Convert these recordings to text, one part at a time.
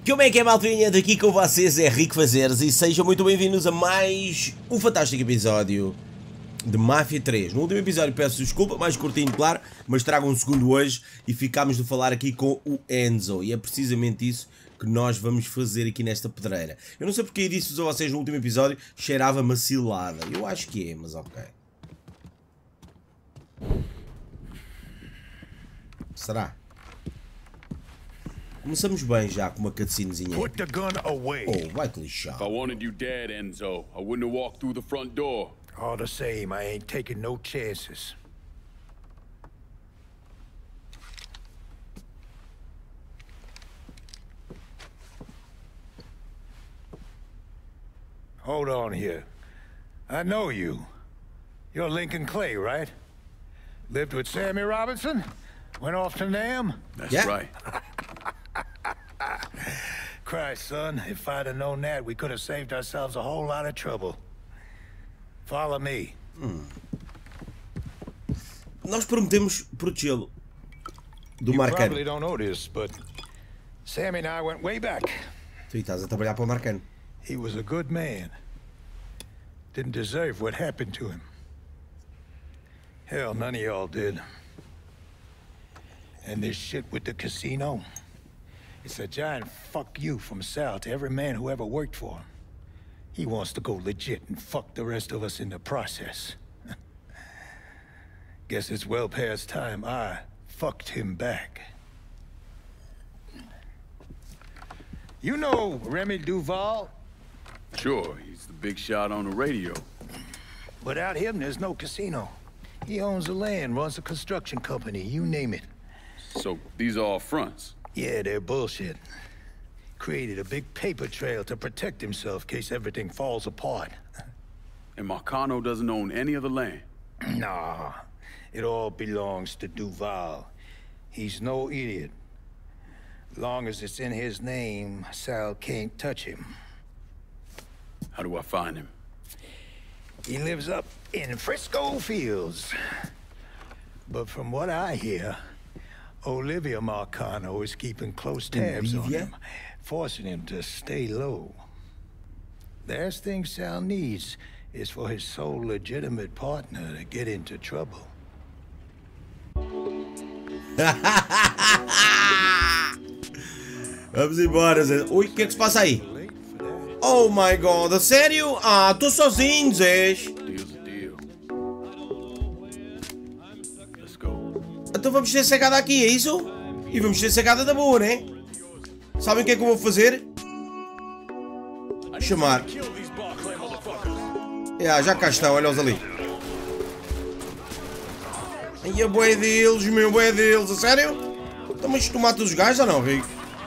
Como é que é, maltinha? Daqui com vocês é Rico Fazeres e sejam muito bem-vindos a mais um fantástico episódio de Mafia 3. No último episódio peço desculpa, mais curtinho, claro, mas trago um segundo hoje e ficámos de falar aqui com o Enzo. E é precisamente isso que nós vamos fazer aqui nesta pedreira. Eu não sei porque eu disse a vocês no último episódio, cheirava macilada. Eu acho que é, mas ok. Será? Começamos bem já com uma cutscenezinha. Put the gun away. Oh, vai que lixado. If I wanted you dead, Enzo, I wouldn't have walked through the front door. All the same, I ain't taking no chances. Hold on here. I know you. You're Lincoln Clay, right? Lived with Sammy Robinson? Went off to Nam? That's Yeah. right. Christ, son, if I'd have known that, we could have saved ourselves a whole lot of trouble. Follow me. Nós prometemos protegê-lo do You Marcano. probably don't know this, but Sammy and I went way back. Tu estás a trabalhar para o Marcano. He was a good man. Didn't deserve what happened to him. Hell, none of y'all did. And this shit with the casino, it's a giant fuck you from Sal to every man who ever worked for him. He wants to go legit and fuck the rest of us in the process. Guess it's well past time I fucked him back. You know Remy Duval? Sure, he's the big shot on the radio. Without him, there's no casino. He owns the land, runs a construction company, you name it. So these are all fronts. Yeah, they're bullshit. Created a big paper trail to protect himself in case everything falls apart. And Marcano doesn't own any of the land. Nah, it all belongs to Duval. He's no idiot. Long as it's in his name, Sal can't touch him. How do I find him? He lives up in Frisco Fields. But from what I hear, Olivia Marcano is keeping close tabs on Olivia? him, forcing him to stay low. The last thing Sal needs is for his sole legitimate partner to get into trouble. Vamos embora, Zé. Ui, o que é que se passa aí? Oh my god, a sério? Ah, estou sozinho, Zé. Deal's a deal. Let's go. Então vamos ter cegada aqui, é isso? E vamos ter cegada da boa, né? Sabem o que é que eu vou fazer? Chamar. Já cá estão, olha-os ali. Ai, a bué deles, meu, bué deles, a sério? Então, mas tu matas os gajos ou não, Rico?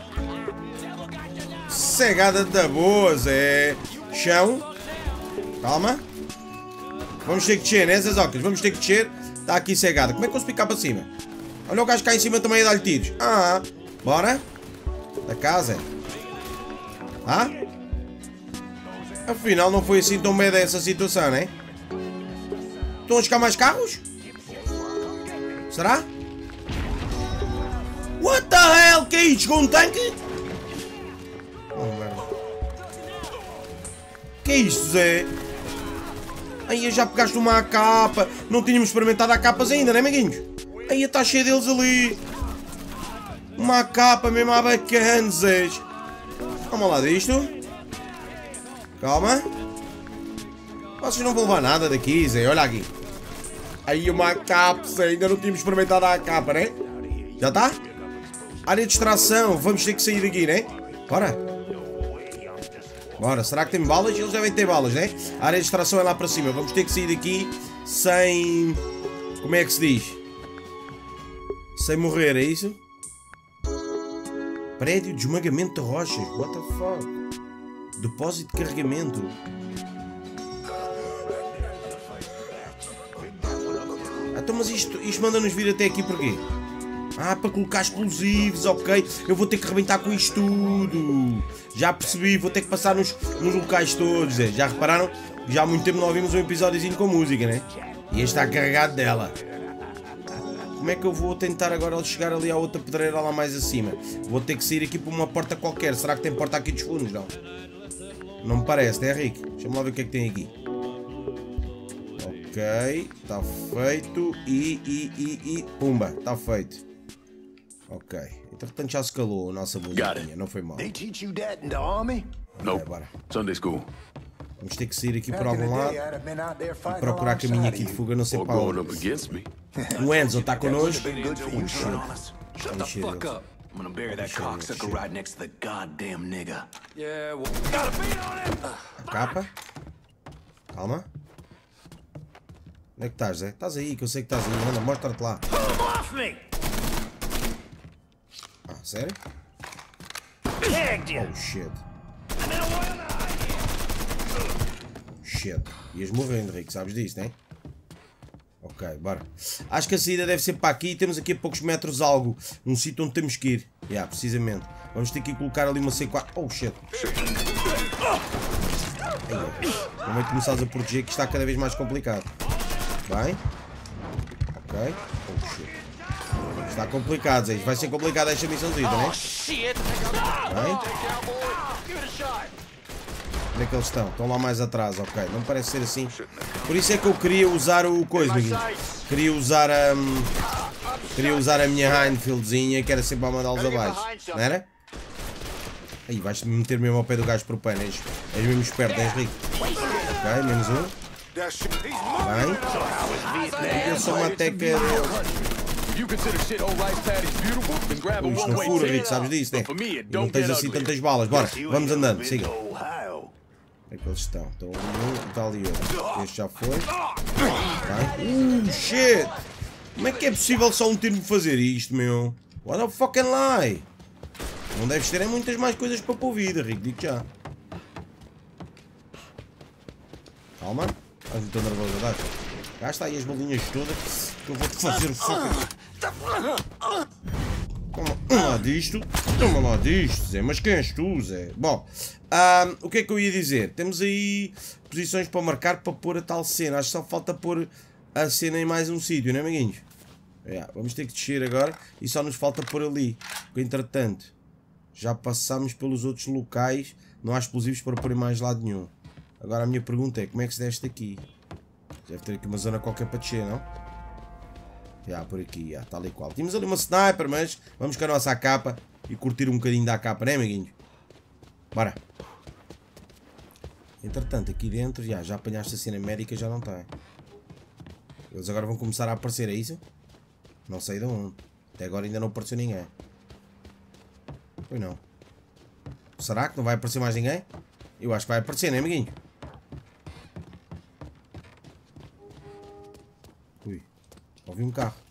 Cegada da boa, Zé. Chão. Calma. Vamos ter que descer, né, Zezocas? Vamos ter que descer. Está aqui cegada. Como é que eu posso picar para cima? Olha o gajo cá em cima também a dar-lhe tiros. Ah, bora. Da casa. Ah? Afinal não foi assim tão bem dessa situação, né? Estão a chegar mais carros? Será? What the hell? Que é isto? Com um tanque? Oh, merda. Que é isto, Zé? Aí já pegaste uma AK. Não tínhamos experimentado AKs ainda, né, amiguinhos? Aí está cheio deles ali. Uma AK mesmo à bacana, Zé. Vamos lá disto. Calma. Vocês não vão levar nada daqui, Zé. Olha aqui. Aí uma AK, Zé. Ainda não tínhamos experimentado a AK, né? Já está? Área de extração. Vamos ter que sair daqui, né? Bora. Bora. Será que tem balas? Eles devem ter balas, né? A área de extração é lá para cima. Vamos ter que sair daqui sem... Como é que se diz? Sem morrer, é isso? Prédio de esmagamento de rochas. What the fuck? Depósito de carregamento. Então, mas isto manda-nos vir até aqui porquê? Ah, para colocar explosivos, ok. Eu vou ter que arrebentar com isto tudo. Já percebi, vou ter que passar nos locais todos. Já repararam? Já há muito tempo não ouvimos um episódiozinho com música, né? E este está carregado dela. Como é que eu vou tentar agora chegar ali à outra pedreira lá mais acima? Vou ter que sair aqui por uma porta qualquer. Será que tem porta aqui dos fundos? Não. Não me parece, né, Rick? Deixa-me lá ver o que é que tem aqui. Ok, está feito. E pumba, está feito. Ok, entretanto já se calou a nossa musiquinha, não foi mal. They teach you that in the army? Nope. Bora. Sunday school. Vamos ter que sair aqui por Back in algum the lado day, I'd have been out there e fighting procurar caminho alongside aqui de you. fuga, não sei Or para growing onde. up against me. O Enzo está connosco. Been good for you, son. Shut the fuck up. I'm gonna bury that cocksucker right next to the goddamn nigga. Yeah, well, got a beat on him! A capa. Calma. Onde é que estás, Zé? Estás aí, que eu sei que estás aí. Anda, mostra-te lá. Off me! Ah, sério? Tagged you! Oh, shit. Shit. Ias morrendo, Rick, sabes disso, né? Ok, bora. Acho que a saída deve ser para aqui. Temos aqui a poucos metros algo. Um sítio onde temos que ir. Precisamente. Vamos ter que colocar ali uma C4. Oh, shit. Como é que começares a proteger que está cada vez mais complicado. Bem. Ok. Oh, shit. Está complicado, Zé. Vai ser complicado esta missãozinha, né? Bem. Onde é que eles estão? Estão lá mais atrás, ok. Não parece ser assim. Por isso é que eu queria usar o coisa, amiguinho. Queria usar a minha Heinfieldzinha, que era sempre a mandá-los abaixo. Não era? Aí, vais-te meter mesmo ao pé do gajo propano. És mesmo esperto, és rico. Ok, menos um. Bem. Eu sou uma teca. Isto não fura, Rico, sabes disso, né? E não tens assim tantas balas. Bora, vamos andando, siga. Onde é que eles estão? Estão um, está ali outro. Este já foi. Bem. Shit! Como é que é possível só um tiro fazer isto, meu? What a fucking lie! Não deves ter muitas mais coisas para pôr vida, Rico, digo já. Calma. Estás muito nervoso, dá. Gasta aí as bolinhas todas que eu vou-te fazer o fucking... Toma lá disto. Toma lá disto, Zé. Mas quem és tu, Zé? Bom, o que é que eu ia dizer? Temos aí posições para marcar para pôr a tal cena. Acho que só falta pôr a cena em mais um sítio, não é, amiguinhos? Vamos ter que descer agora e só nos falta pôr ali. Porque, entretanto, já passámos pelos outros locais. Não há explosivos para pôr em mais lado nenhum. Agora a minha pergunta é, como é que se desce aqui? Deve ter aqui uma zona qualquer para descer, não? Por aqui, tal e qual. Tínhamos ali uma sniper, mas vamos com a nossa capa e curtir um bocadinho da capa, né, amiguinho? Bora. Entretanto, aqui dentro, já apanhaste a cena médica, já não tem. Eles agora vão começar a aparecer, é isso? Não sei de onde. Até agora ainda não apareceu ninguém. Pois não. Será que não vai aparecer mais ninguém? Eu acho que vai aparecer, né, amiguinho? Ui. Ouvi um carro.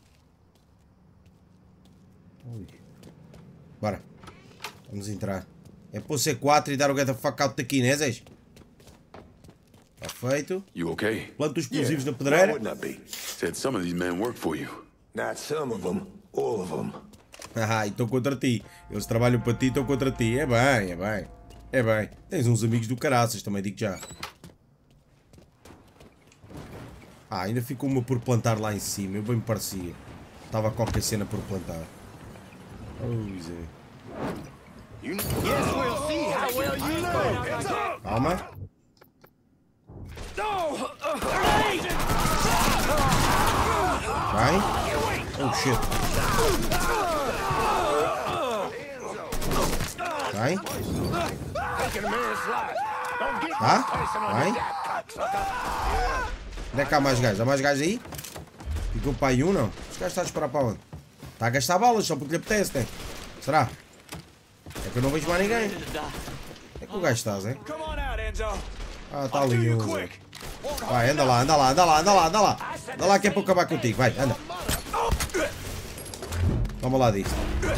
Ui. Bora. Vamos entrar. É pôr C4 e dar o get the fuck out daqui, né, Zé? Está feito. You okay? Planta os explosivos na pedreira. Wouldn't that be? Said some of these men work for you. Not some of them, all of them. E estão contra ti. Eles trabalham para ti e estão contra ti. É bem, é bem. É bem. Tens uns amigos do caraças, também digo já. Ainda ficou uma por plantar lá em cima. Eu bem me parecia. Estava qualquer cena por plantar. Oh, Zé. Calma. Vai. Oh, shit. Vai. Vai. Onde é que há mais gajos? Há mais gajos aí? Ficou para aí um, não? Os gajos estão a disparar para onde? Está a gastar balas só porque lhe apetece, né? Será? É que eu não vejo mais ninguém. É que o gajo está, Zé? Está ali um, Zé. Vai, anda lá, anda lá, anda lá, anda lá, anda lá. Anda lá que é para acabar contigo, vai, anda. Toma lá disto.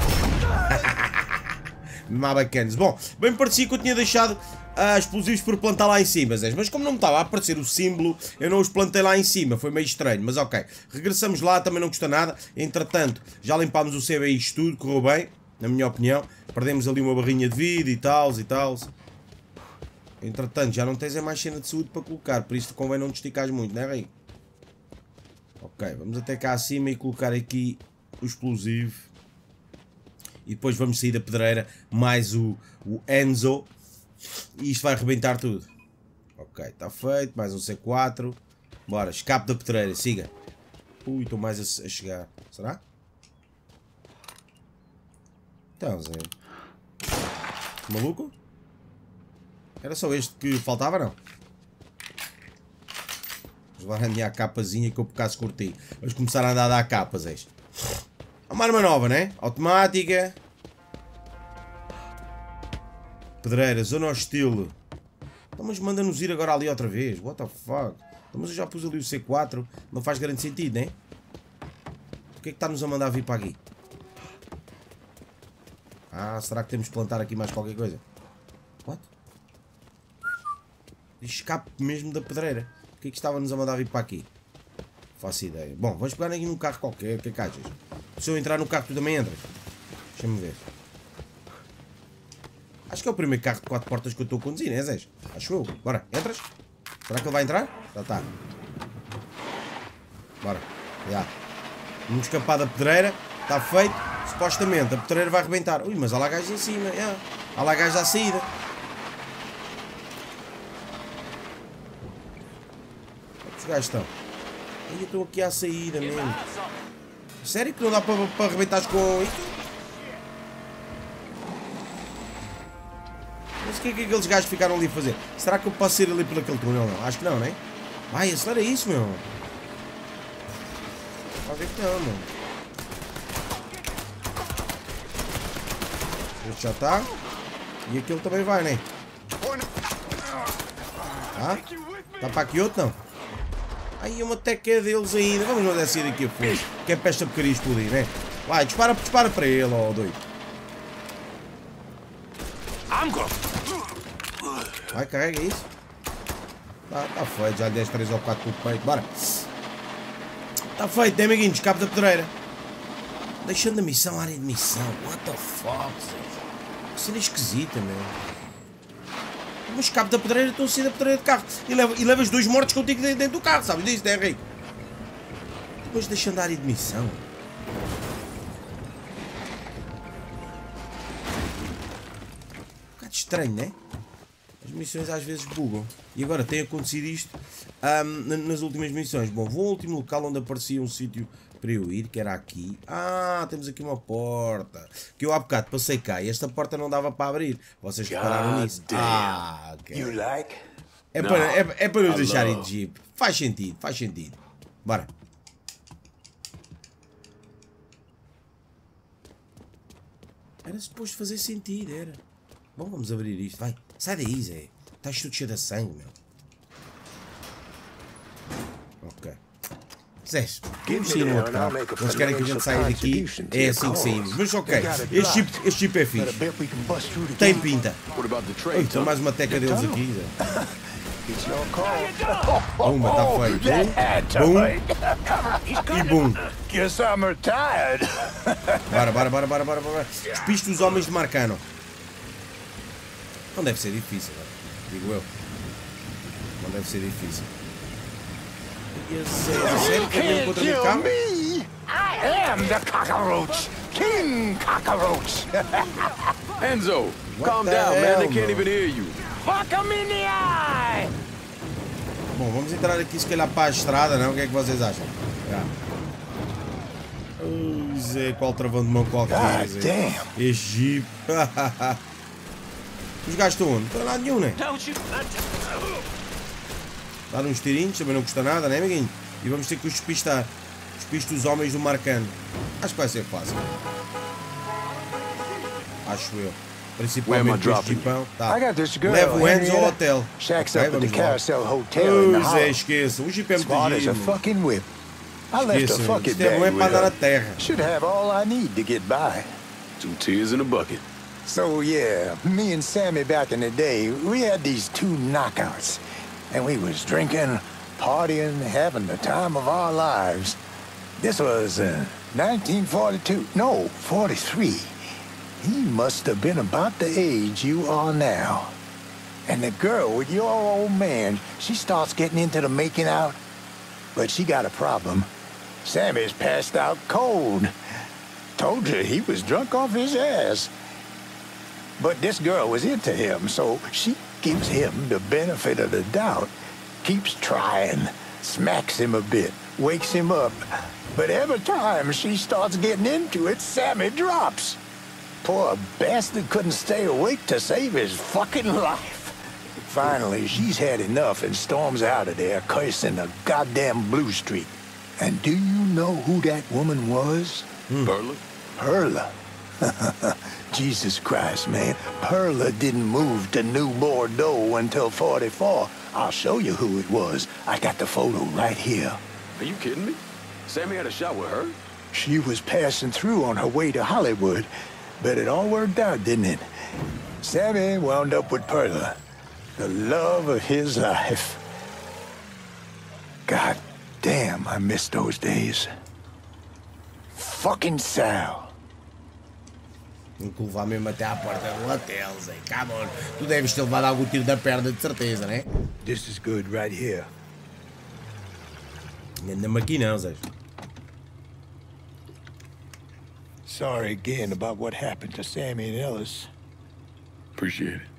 Bacanas. Bom, bem parecia que eu tinha deixado explosivos por plantar lá em cima, Zé. Mas como não me estava a aparecer o símbolo, eu não os plantei lá em cima. Foi meio estranho, mas ok. Regressamos lá, também não custa nada. Entretanto, já limpámos o CBI, isto tudo, correu bem, na minha opinião. Perdemos ali uma barrinha de vida e tal, e tal. Entretanto, já não tens mais cena de saúde para colocar, por isso convém não te esticares muito, não é, rei? Ok, vamos até cá acima e colocar aqui o explosivo. E depois vamos sair da pedreira, mais o Enzo. E isto vai arrebentar tudo. Ok, está feito, mais um C4. Bora, escape da pedreira, siga. Ui, estou mais a chegar. Será? Então, Zé. Maluco? Era só este que faltava, não? Vamos lá arranhar a capazinha que eu por acaso curti. Vamos começar a andar a dar capas, é isto. É uma arma nova, né? Automática. Pedreira, zona hostil. Então, mas manda-nos ir agora ali outra vez. What the fuck? Então, mas eu já pus ali o C4. Não faz grande sentido, né? Porquê é que está-nos a mandar vir para aqui? Ah, será que temos que plantar aqui mais qualquer coisa? What? Escape mesmo da pedreira. Porquê é que estava-nos a mandar vir para aqui? Faço ideia. Bom, vamos pegar aqui num carro qualquer. O que é que achas? Se eu entrar no carro, tu também entras? Deixa-me ver. Acho que é o primeiro carro de 4 portas que eu estou a conduzir, né, Zé? Acho eu. Bora, entras? Será que ele vai entrar? Já está. Bora. Já. Vamos escapar da pedreira. Está feito. Supostamente a pedreira vai arrebentar. Ui, mas há lá gajos em cima. Yeah. Há lá gajos à saída. Onde os gajos estão? Ai, eu estou aqui à saída mesmo. Sério que não dá para arrebentar com isto? Mas o que é que aqueles gajos ficaram ali a fazer? Será que eu posso ir ali por aquele túnel? Não? Acho que não, né? Vai, acelera isso, meu. Vai ver que não, mano. Este já está. E aquele também vai, né? Ah? Está para aqui outro, não? Aí uma teca deles ainda. Vamos mandar sair daqui a fundo. Que é para esta porcaria explodir, né? Vai, dispara para ele, ó, doido. Vai, carrega isso. Tá feito, já lhe 10, 3 ou 4 pelo peito. Bora. Tá feito, né, amiguinhos? Escape da pedreira. Deixando a missão, área de missão. What the fuck? Cena esquisita, meu. Mas escape da pedreira, estou a sair da pedreira de carro. E levas 2 mortos contigo dentro do carro, sabes disso, né, Henrique? Depois deixando a área de missão. Um bocado estranho, né? As missões às vezes bugam. E agora tem acontecido isto nas últimas missões. Bom, vou ao último local onde aparecia um sítio para eu ir, que era aqui. Ah, temos aqui uma porta. Que eu há bocado passei cá e esta porta não dava para abrir. Vocês repararam nisso? Ah, ok. É para eu deixar ir de jeep. Faz sentido, faz sentido. Bora. Era suposto fazer sentido, era. Bom, vamos abrir isto, vai. Sai daí, Zé. Estás tudo cheio de sangue, meu. Ok. Zé, vamos sair no outro carro. Eles querem que a gente saia daqui. É assim que saímos. Mas ok, este chip é fixe. Tem pinta. Ui, tem mais uma teca deles aqui, Zé. Uma, está feito. Bum. E bum. Bora. Despiste os homens de Marcano. Não deve ser difícil, digo eu. Não deve ser difícil. Sério que ele contra o carro? I am the cockroach, King Cockroach. Enzo, calm down, man. They can't even hear you. Fuck him in the eye. Bom, vamos entrar aqui se calhar para a estrada, não? O que é que vocês acham? Zé, qual travão de mão qualquer, Zé? Este jeep. Os gajos estão onde? Não estão lá nenhum, né? Dar uns tirinhos, também não custa nada, né, amiguinho? E vamos ter que os despistar. Despiste os homens do Marcano. Acho que vai ser fácil. Acho eu. Principalmente este jipão. Tá. Leva o Enzo ao hotel. Okay, vamos lá. Zé, esqueça. O jeep é muito giro. Esqueça. Isto é bom é para andar na terra. Some tears in a bucket. So yeah, me and Sammy back in the day, we had these 2 knockouts. And we was drinking, partying, having the time of our lives. This was 1942. No, 43. He must have been about the age you are now. And the girl with your old man, she starts getting into the making out. But she got a problem. Sammy's passed out cold. Told you he was drunk off his ass. But this girl was into him, so she gives him the benefit of the doubt. Keeps trying, smacks him a bit, wakes him up. But every time she starts getting into it, Sammy drops. Poor bastard couldn't stay awake to save his fucking life. Finally, she's had enough and storms out of there, cursing the goddamn blue streak. And do you know who that woman was? Perla? Perla. Jesus Christ, man. Perla didn't move to New Bordeaux until 44. I'll show you who it was. I got the photo right here. Are you kidding me? Sammy had a shot with her? She was passing through on her way to Hollywood, but it all worked out, didn't it? Sammy wound up with Perla, the love of his life. God damn, I miss those days. Fucking Sal. Tenho que levar mesmo até à porta do hotel, Zé. Come on. Tu deves ter levado algum tiro da perna de certeza, né? This is good right here. Anda-me aqui não, Zé. Sorry again about what happened to Sammy and Ellis. Appreciate it.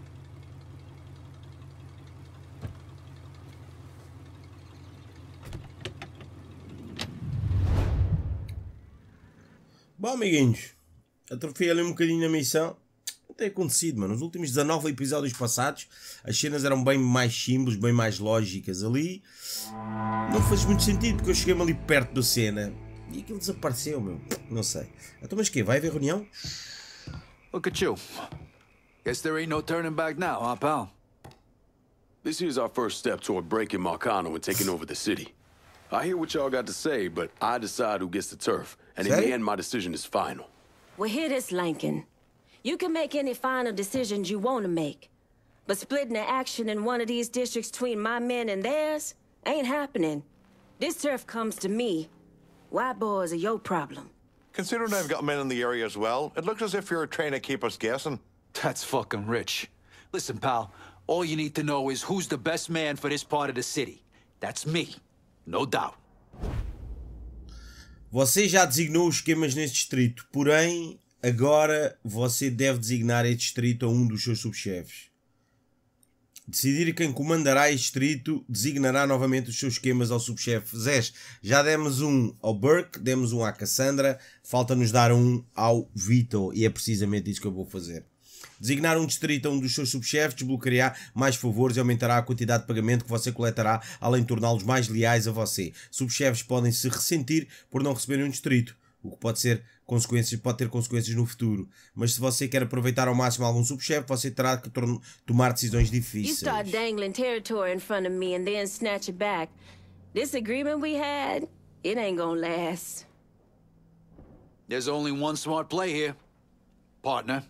Bom, amiguinhos, atrofei ali um bocadinho na missão. Não tem acontecido, mano. Nos últimos 19 episódios passados, as cenas eram bem mais simples, bem mais lógicas ali. Não faz muito sentido, porque eu cheguei-me ali perto da cena e aquilo desapareceu, meu. Não sei. Então, mas que vai haver reunião? Look at you. Guess there ain't no turning back now, huh, pal? This here's our first step toward breaking Marcano and taking over the city. I hear what y'all got to say, but I decide who gets the turf. And in the end, my decision is final. Well, hear this, Lincoln. You can make any final decisions you want to make. But splitting the action in one of these districts between my men and theirs ain't happening. This turf comes to me. White boys are your problem. Considering I've got men in the area as well, it looks as if you're trying to keep us guessing. That's fucking rich. Listen, pal, all you need to know is who's the best man for this part of the city. That's me. No doubt. Você já designou os esquemas neste distrito, porém, agora você deve designar este distrito a um dos seus subchefes. Decidir quem comandará este distrito designará novamente os seus esquemas ao subchefe. Zés, já demos um ao Burke, demos um à Cassandra, falta-nos dar um ao Vito, e é precisamente isso que eu vou fazer. Designar um distrito a um dos seus subchefes desbloqueará mais favores e aumentará a quantidade de pagamento que você coletará, além de torná-los mais leais a você. Subchefes podem se ressentir por não receberem um distrito, o que pode ter consequências no futuro. Mas se você quer aproveitar ao máximo algum subchefe, você terá que tomar decisões difíceis. You start dangling territory in front of me and then snatch it back. This agreement we had, it ain't gonna last. There's only one smart play here, partner.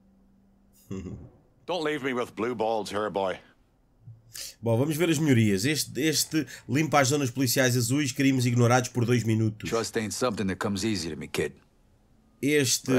Don't leave me with blue balls here, boy. Bom, vamos ver as melhorias. Este limpa as zonas policiais azuis, crimes ignorados por 2 minutos. Trust ain't something that comes easy to me, kid. Este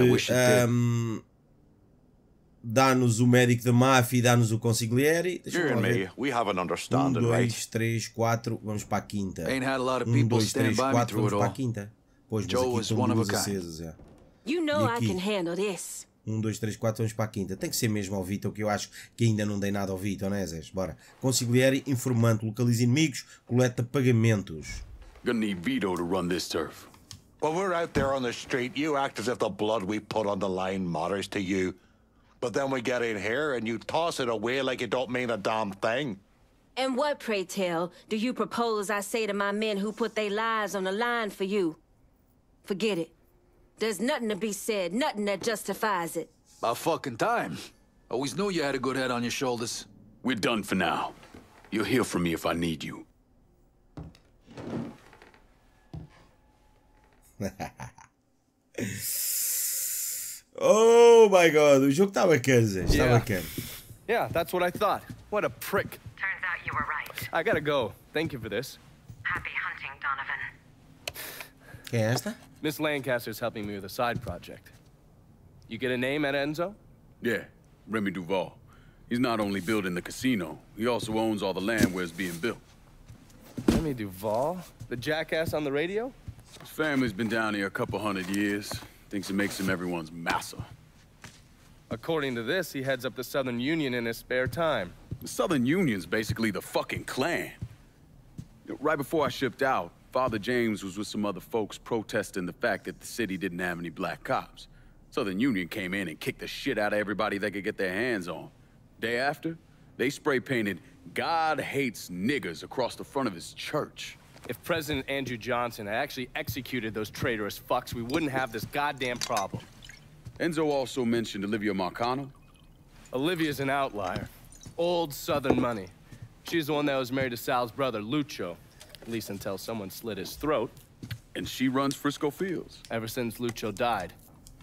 dá-nos o médico da máfia e dá-nos o consigliere. You and me, we have an 1, understanding, 2, right? 3, 4, vamos para a quinta. Ain't had a lot of 1, people 2, stand 3, by me 4, through vamos it para a all. quinta. Pois, mas Joe aqui was estão one of a luzes kind. acesas, já. You know E I aqui? can handle this. 1, 2, 3, 4, vamos para a quinta. Tem que ser mesmo ao Vito, que eu acho que ainda não dei nada ao Vito, não é, Zés? Bora. Consigliere, informante, localiza inimigos, coleta pagamentos. Gonna need Vito to run this turf. When we're out there on the street, you act as if the blood we put on the line matters to you. But then we get in here and you toss it away like it don't mean a damn thing. And what, pray tell, do you propose I say to my men who put their lives on the line for you? Forget it. There's nothing to be said, nothing that justifies it. About fucking time. Always knew you had a good head on your shoulders. We're done for now. You'll hear from me if I need you. Oh my god, o jogo está bacana, Zé. Está bacana. Yeah, that's what I thought. What a prick. Turns out you were right. I gotta go. Thank you for this. Happy hunting, Donovan. Quem é esta? Miss Lancaster's helping me with a side project. You get a name at Enzo? Yeah, Remy Duval. He's not only building the casino, he also owns all the land where it's being built. Remy Duval? The jackass on the radio? His family's been down here a couple 100 years. Thinks it makes him everyone's massa. According to this, he heads up the Southern Union in his spare time. The Southern Union's basically the fucking Klan. Right before I shipped out, Father James was with some other folks protesting the fact that the city didn't have any black cops. Southern Union came in and kicked the shit out of everybody they could get their hands on. Day after, they spray-painted "God hates niggers" across the front of his church. If President Andrew Johnson had actually executed those traitorous fucks, we wouldn't have this goddamn problem. Enzo also mentioned Olivia Marcano. Olivia's an outlier. Old Southern money. She's the one that was married to Sal's brother, Lucho. At least until someone slit his throat. And she runs Frisco Fields. Ever since Lucho died.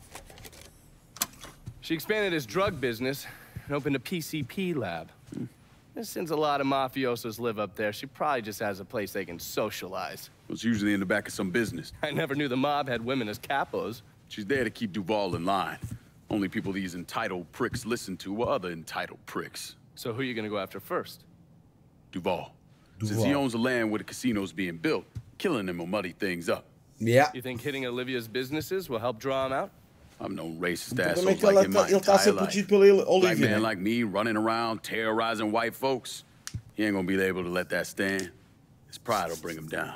She expanded his drug business and opened a PCP lab. Since a lot of mafiosos live up there, she probably just has a place they can socialize. It's usually in the back of some business. I never knew the mob had women as capos. She's there to keep Duval in line. Only people these entitled pricks listen to are other entitled pricks. So who are you gonna go after first? Duval. Since he owns the land where the casino's being built, killing him will muddy things up. Yeah. You think hitting Olivia's businesses will help draw him out? I've known racist Também assholes que like him my ele está a ser entire life. protegido pela Black Olivia, man né? like me running around terrorizing white folks. He ain't gonna be able to let that stand. His pride will bring him down.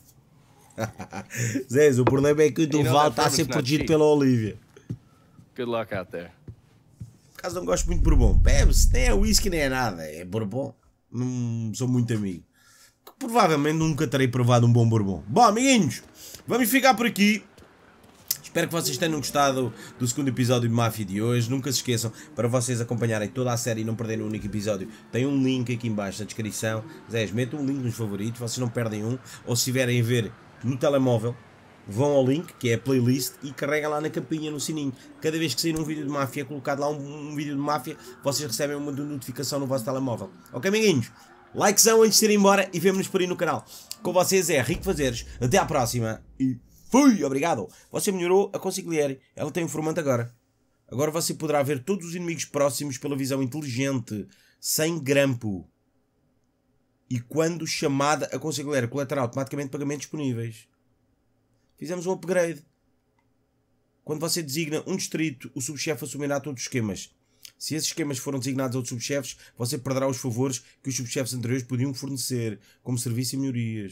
Zé, o problema é que o Duval está a ser protegido pela Olivia. Good luck out there. Por acaso não gosto muito de bourbon. Bebe-se, nem é whisky nem é nada. É bourbon. Não sou muito amigo. Provavelmente nunca terei provado um bom bourbon. Bom, amiguinhos, vamos ficar por aqui. Espero que vocês tenham gostado do segundo episódio de Máfia de hoje. Nunca se esqueçam, para vocês acompanharem toda a série e não perderem um único episódio, tem um link aqui em baixo na descrição. Zé, metam um link nos favoritos, vocês não perdem um. Ou se estiverem a ver no telemóvel, vão ao link, que é a playlist, e carregam lá na capinha, no sininho. Cada vez que sair um vídeo de Máfia, colocado lá um vídeo de Máfia, vocês recebem uma notificação no vosso telemóvel. Ok, amiguinhos? Likezão antes de ir embora e vemo-nos por aí no canal. Com vocês é Rico Fazeres. Até à próxima e fui! Obrigado! Você melhorou a Consigliere. Ela tem um informante agora. Agora você poderá ver todos os inimigos próximos pela visão inteligente, sem grampo. E quando chamada a Consigliere, coletará automaticamente pagamentos disponíveis. Fizemos um upgrade. Quando você designa um distrito, o subchefe assumirá todos os esquemas. Se esses esquemas foram designados a outros subchefes, você perderá os favores que os subchefes anteriores podiam fornecer, como serviço e melhorias.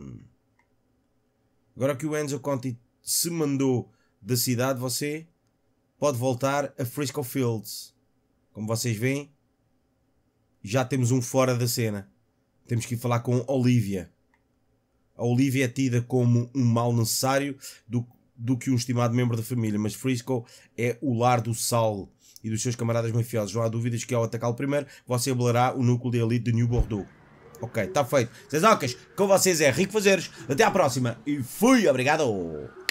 Agora que o Enzo Conti se mandou da cidade, você pode voltar a Frisco Fields. Como vocês veem, já temos um fora da cena. Temos que ir falar com Olivia. A Olivia é tida como um mal necessário do que um estimado membro da família, mas Frisco é o lar do Sal e dos seus camaradas mafiosos. Não há dúvidas que ao atacá-lo primeiro, você abalará o núcleo de elite de New Bordeaux. Ok, está feito. Zezocas, com vocês é Rico Fazeres. Até à próxima e fui! Obrigado!